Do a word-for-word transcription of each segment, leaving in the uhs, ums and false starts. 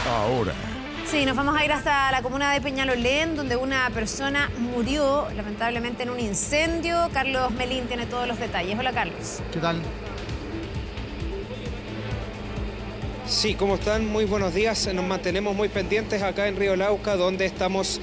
ahora. Sí, nos vamos a ir hasta la comuna de Peñalolén, donde una persona murió lamentablemente en un incendio. Carlos Melín tiene todos los detalles. Hola, Carlos. ¿Qué tal? Sí, ¿cómo están? Muy buenos días. Nos mantenemos muy pendientes acá en Río Lauca, donde estamos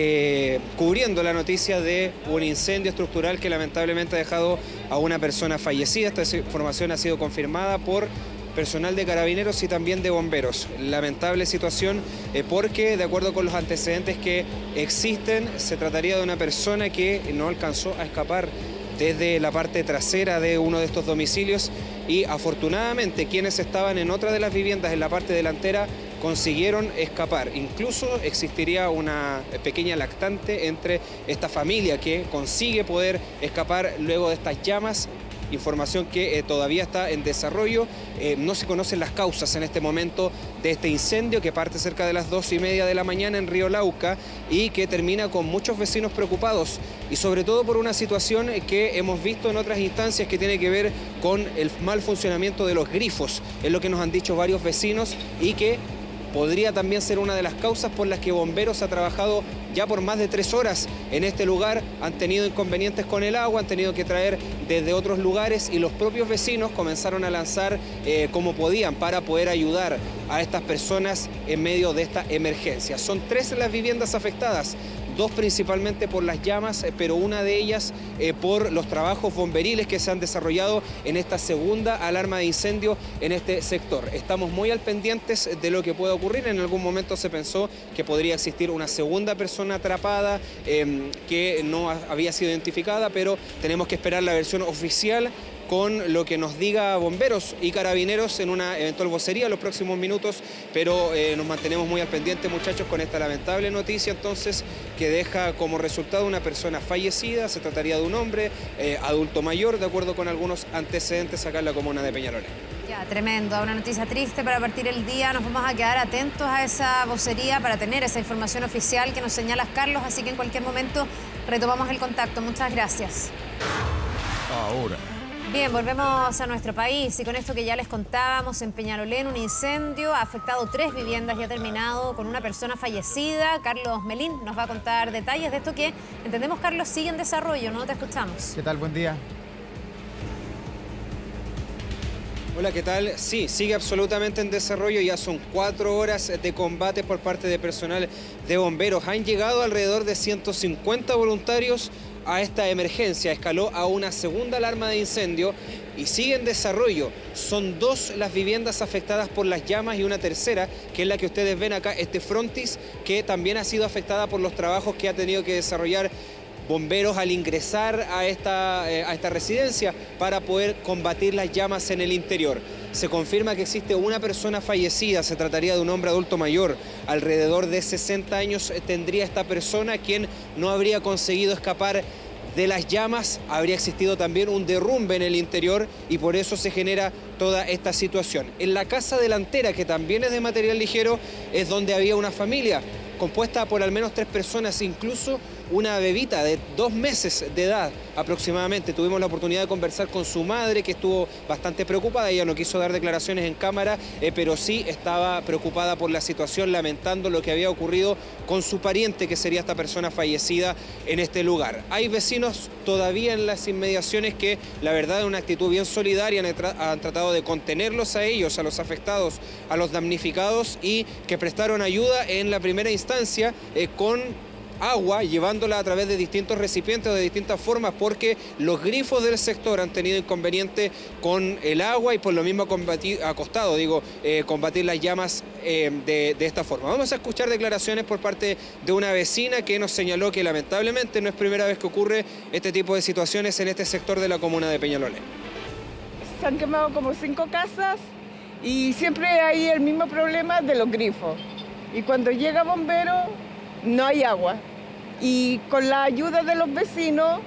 eh, cubriendo la noticia de un incendio estructural que lamentablemente ha dejado a una persona fallecida. Esta información ha sido confirmada por personal de carabineros y también de bomberos. Lamentable situación eh, porque, de acuerdo con los antecedentes que existen, se trataría de una persona que no alcanzó a escapar desde la parte trasera de uno de estos domicilios y afortunadamente quienes estaban en otra de las viviendas en la parte delantera consiguieron escapar. Incluso existiría una pequeña lactante entre esta familia que consigue poder escapar luego de estas llamas. Información que eh, todavía está en desarrollo. Eh, no se conocen las causas en este momento de este incendio que parte cerca de las dos y media de la mañana en Río Lauca y que termina con muchos vecinos preocupados y sobre todo por una situación que hemos visto en otras instancias que tiene que ver con el mal funcionamiento de los grifos. Es lo que nos han dicho varios vecinos y que podría también ser una de las causas por las que Bomberos ha trabajado ya por más de tres horas en este lugar. Han tenido inconvenientes con el agua, han tenido que traer desde otros lugares y los propios vecinos comenzaron a lanzar eh, como podían para poder ayudar a estas personas en medio de esta emergencia. Son tres las viviendas afectadas. Dos principalmente por las llamas, pero una de ellas eh, por los trabajos bomberiles que se han desarrollado en esta segunda alarma de incendio en este sector. Estamos muy al pendientes de lo que pueda ocurrir. En algún momento se pensó que podría existir una segunda persona atrapada eh, que no había sido identificada, pero tenemos que esperar la versión oficial con lo que nos diga bomberos y carabineros en una eventual vocería en los próximos minutos, pero eh, nos mantenemos muy al pendiente, muchachos, con esta lamentable noticia entonces que deja como resultado una persona fallecida. Se trataría de un hombre eh, adulto mayor, de acuerdo con algunos antecedentes acá en la comuna de Peñalolén. Ya, tremendo, una noticia triste para partir el día. Nos vamos a quedar atentos a esa vocería para tener esa información oficial que nos señalas, Carlos, así que en cualquier momento retomamos el contacto. Muchas gracias. Ahora. Bien, volvemos a nuestro país y con esto que ya les contábamos, en Peñalolén un incendio ha afectado tres viviendas y ha terminado con una persona fallecida. Carlos Melín nos va a contar detalles de esto que, entendemos, Carlos, sigue en desarrollo, ¿no? Te escuchamos. ¿Qué tal? Buen día. Hola, ¿qué tal? Sí, sigue absolutamente en desarrollo. Ya son cuatro horas de combate por parte de personal de bomberos. Han llegado alrededor de ciento cincuenta voluntarios a esta emergencia. Escaló a una segunda alarma de incendio y sigue en desarrollo. Son dos las viviendas afectadas por las llamas y una tercera, que es la que ustedes ven acá, este frontis, que también ha sido afectada por los trabajos que ha tenido que desarrollar bomberos al ingresar a esta, eh, a esta residencia para poder combatir las llamas en el interior. Se confirma que existe una persona fallecida, se trataría de un hombre adulto mayor, alrededor de sesenta años tendría esta persona, quien no habría conseguido escapar de las llamas. Habría existido también un derrumbe en el interior y por eso se genera toda esta situación. En la casa delantera, que también es de material ligero, es donde había una familia compuesta por al menos tres personas, incluso una bebita de dos meses de edad aproximadamente. Tuvimos la oportunidad de conversar con su madre, que estuvo bastante preocupada. Ella no quiso dar declaraciones en cámara, eh, pero sí estaba preocupada por la situación, lamentando lo que había ocurrido con su pariente, que sería esta persona fallecida en este lugar. Hay vecinos todavía en las inmediaciones que, la verdad, en una actitud bien solidaria, han, tra han tratado de contenerlos a ellos, a los afectados, a los damnificados, y que prestaron ayuda en la primera instancia eh, con agua, llevándola a través de distintos recipientes o de distintas formas, porque los grifos del sector han tenido inconveniente con el agua y por lo mismo combatir, ha costado, digo, eh, combatir las llamas eh, de, de esta forma. Vamos a escuchar declaraciones por parte de una vecina que nos señaló que lamentablemente no es primera vez que ocurre este tipo de situaciones en este sector de la comuna de Peñalolén. Se han quemado como cinco casas y siempre hay el mismo problema de los grifos. Y cuando llega bombero no hay agua. Y con la ayuda de los vecinos,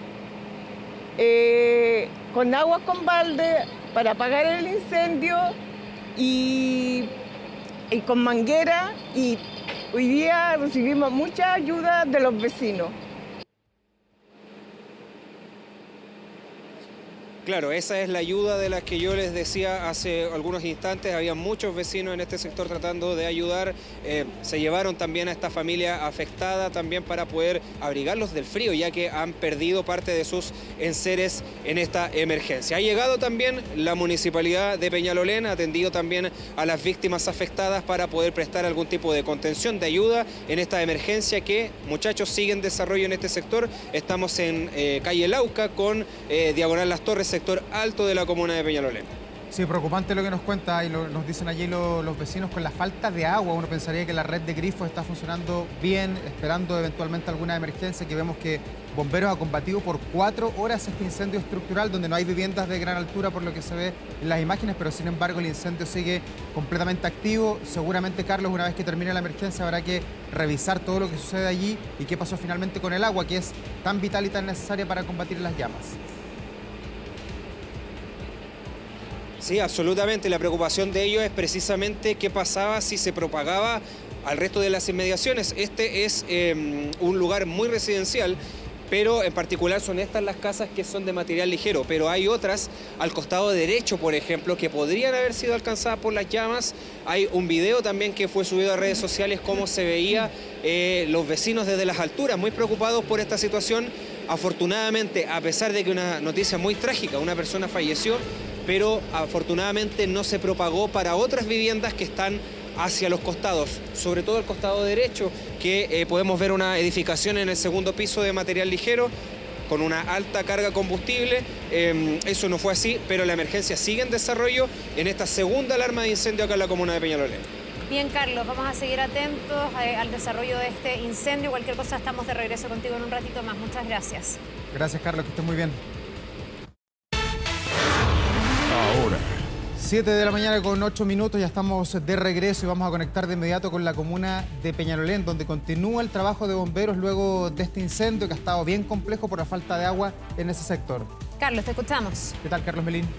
eh, con agua con balde para apagar el incendio y, y con manguera, y hoy día recibimos mucha ayuda de los vecinos. Claro, esa es la ayuda de la que yo les decía hace algunos instantes. Había muchos vecinos en este sector tratando de ayudar. Eh, se llevaron también a esta familia afectada también para poder abrigarlos del frío, ya que han perdido parte de sus enseres en esta emergencia. Ha llegado también la Municipalidad de Peñalolén, ha atendido también a las víctimas afectadas para poder prestar algún tipo de contención, de ayuda en esta emergencia que, muchachos, sigue en desarrollo en este sector. Estamos en eh, calle Lauca con eh, Diagonal Las Torres, sector alto de la comuna de Peñalolén. Sí, preocupante lo que nos cuenta y lo, nos dicen allí lo, los vecinos con la falta de agua. Uno pensaría que la red de grifos está funcionando bien, esperando eventualmente alguna emergencia, que vemos que Bomberos ha combatido por cuatro horas este incendio estructural donde no hay viviendas de gran altura por lo que se ve en las imágenes, pero sin embargo el incendio sigue completamente activo. Seguramente, Carlos, una vez que termine la emergencia habrá que revisar todo lo que sucede allí y qué pasó finalmente con el agua, que es tan vital y tan necesaria para combatir las llamas. Sí, absolutamente. La preocupación de ellos es precisamente qué pasaba si se propagaba al resto de las inmediaciones. Este es eh, un lugar muy residencial, pero en particular son estas las casas que son de material ligero, pero hay otras al costado derecho, por ejemplo, que podrían haber sido alcanzadas por las llamas. Hay un video también que fue subido a redes sociales, cómo se veía eh, los vecinos desde las alturas, muy preocupados por esta situación. Afortunadamente, a pesar de que una noticia muy trágica, una persona falleció, pero afortunadamente no se propagó para otras viviendas que están hacia los costados, sobre todo el costado derecho, que eh, podemos ver una edificación en el segundo piso de material ligero con una alta carga combustible. Eh, eso no fue así, pero la emergencia sigue en desarrollo en esta segunda alarma de incendio acá en la comuna de Peñalolén. Bien, Carlos, vamos a seguir atentos eh, al desarrollo de este incendio. Cualquier cosa, estamos de regreso contigo en un ratito más. Muchas gracias. Gracias, Carlos, que estés muy bien. Ahora. siete de la mañana con ocho minutos, ya estamos de regreso y vamos a conectar de inmediato con la comuna de Peñalolén, donde continúa el trabajo de bomberos luego de este incendio que ha estado bien complejo por la falta de agua en ese sector. Carlos, te escuchamos. ¿Qué tal, Carlos Melín?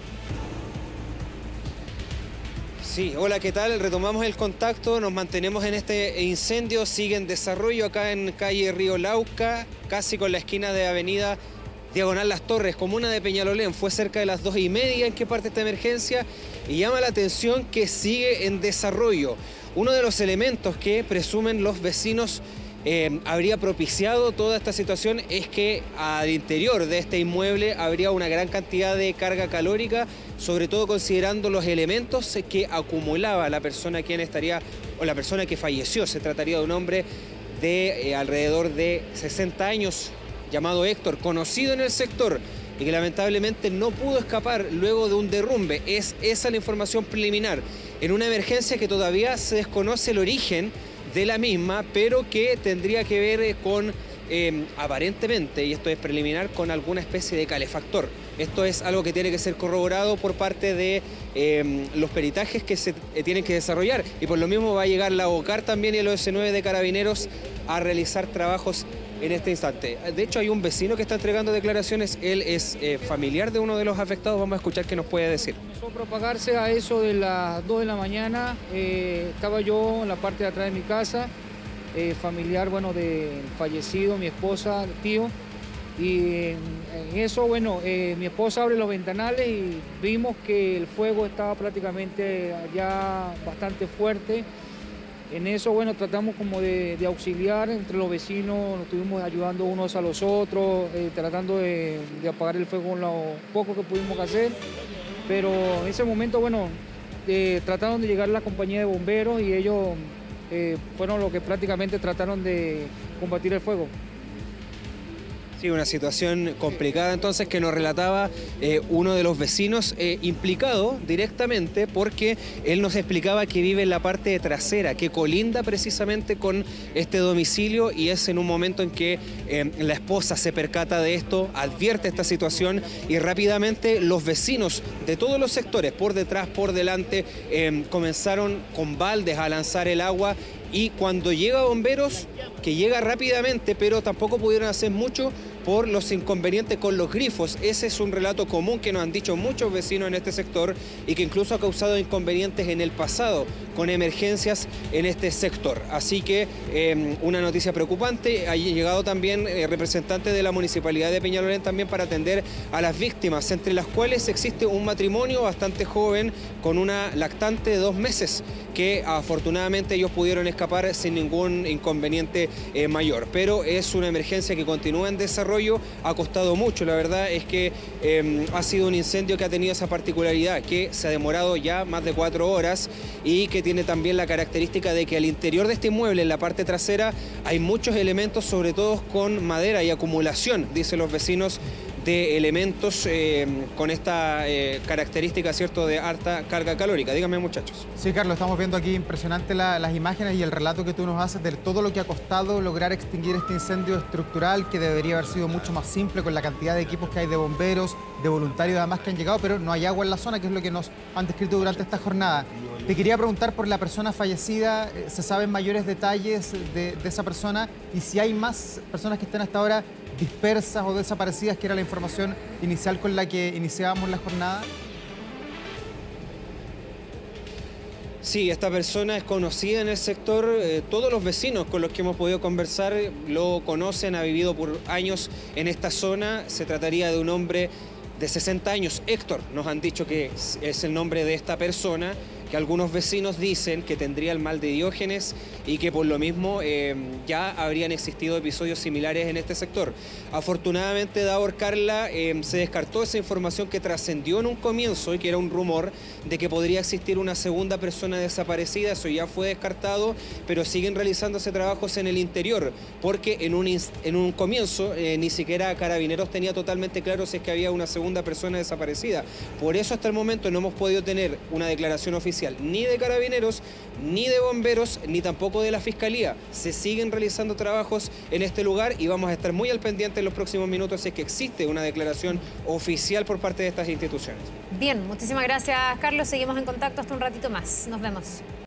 Sí, hola, ¿qué tal? Retomamos el contacto, nos mantenemos en este incendio, sigue en desarrollo acá en calle Río Lauca, casi con la esquina de avenida Diagonal Las Torres, comuna de Peñalolén. Fue cerca de las dos y media en que parte esta emergencia y llama la atención que sigue en desarrollo. Uno de los elementos que presumen los vecinos eh, habría propiciado toda esta situación es que al interior de este inmueble habría una gran cantidad de carga calórica, sobre todo considerando los elementos que acumulaba la persona quien estaría, o la persona que falleció. Se trataría de un hombre de eh, alrededor de sesenta años, llamado Héctor, conocido en el sector y que lamentablemente no pudo escapar luego de un derrumbe. Es esa la información preliminar, en una emergencia que todavía se desconoce el origen de la misma, pero que tendría que ver con, eh, aparentemente, y esto es preliminar, con alguna especie de calefactor. Esto es algo que tiene que ser corroborado por parte de eh, los peritajes que se eh, tienen que desarrollar, y por lo mismo va a llegar la OCAR también y el O S nueve de Carabineros a realizar trabajos en este instante. De hecho, hay un vecino que está entregando declaraciones. Él es eh, familiar de uno de los afectados. Vamos a escuchar qué nos puede decir. Comenzó a propagarse a eso de las dos de la mañana. Eh, estaba yo en la parte de atrás de mi casa, eh, familiar, bueno, del fallecido, mi esposa, tío. Y en, en eso, bueno, eh, mi esposa abre los ventanales y vimos que el fuego estaba prácticamente ya bastante fuerte. En eso, bueno, tratamos como de, de auxiliar entre los vecinos, nos estuvimos ayudando unos a los otros, eh, tratando de, de apagar el fuego con lo poco que pudimos hacer. Pero en ese momento, bueno, eh, trataron de llegar la compañía de bomberos y ellos eh, fueron los que prácticamente trataron de combatir el fuego. Sí, una situación complicada entonces que nos relataba eh, uno de los vecinos eh, implicado directamente, porque él nos explicaba que vive en la parte trasera, que colinda precisamente con este domicilio, y es en un momento en que eh, la esposa se percata de esto, advierte esta situación y rápidamente los vecinos de todos los sectores, por detrás, por delante, eh, comenzaron con baldes a lanzar el agua. Y cuando llega bomberos, que llega rápidamente, pero tampoco pudieron hacer mucho, por los inconvenientes con los grifos. Ese es un relato común que nos han dicho muchos vecinos en este sector y que incluso ha causado inconvenientes en el pasado con emergencias en este sector. Así que eh, una noticia preocupante. Ha llegado también eh, representantes de la Municipalidad de Peñalolén también para atender a las víctimas, entre las cuales existe un matrimonio bastante joven con una lactante de dos meses que afortunadamente ellos pudieron escapar sin ningún inconveniente eh, mayor. Pero es una emergencia que continúa en desarrollo, ha costado mucho. La verdad es que eh, ha sido un incendio que ha tenido esa particularidad, que se ha demorado ya más de cuatro horas y que tiene también la característica de que al interior de este inmueble, en la parte trasera, hay muchos elementos, sobre todo con madera y acumulación, dicen los vecinos, de elementos eh, con esta eh, característica, ¿cierto?, de alta carga calórica. Díganme, muchachos. Sí, Carlos, estamos viendo aquí impresionante la, las imágenes y el relato que tú nos haces de todo lo que ha costado lograr extinguir este incendio estructural, que debería haber sido mucho más simple con la cantidad de equipos que hay de bomberos, de voluntarios además que han llegado, pero no hay agua en la zona, que es lo que nos han descrito durante esta jornada. Te quería preguntar por la persona fallecida, ¿se saben mayores detalles de, de esa persona? Y si hay más personas que estén hasta ahora dispersas o desaparecidas, que era la información inicial con la que iniciábamos la jornada. Sí, esta persona es conocida en el sector. Eh, todos los vecinos con los que hemos podido conversar lo conocen, ha vivido por años en esta zona. Se trataría de un hombre de sesenta años, Héctor. Nos han dicho que es el nombre de esta persona, que algunos vecinos dicen que tendría el mal de Diógenes y que por lo mismo eh, ya habrían existido episodios similares en este sector. Afortunadamente, Davor, Carla, eh, se descartó esa información que trascendió en un comienzo y que era un rumor de que podría existir una segunda persona desaparecida. Eso ya fue descartado, pero siguen realizándose trabajos en el interior, porque en un, en un comienzo eh, ni siquiera Carabineros tenía totalmente claro si es que había una segunda persona desaparecida. Por eso hasta el momento no hemos podido tener una declaración oficial ni de Carabineros, ni de Bomberos, ni tampoco de la Fiscalía. Se siguen realizando trabajos en este lugar y vamos a estar muy al pendiente en los próximos minutos si es que existe una declaración oficial por parte de estas instituciones. Bien, muchísimas gracias, Carlos. Seguimos en contacto hasta un ratito más. Nos vemos.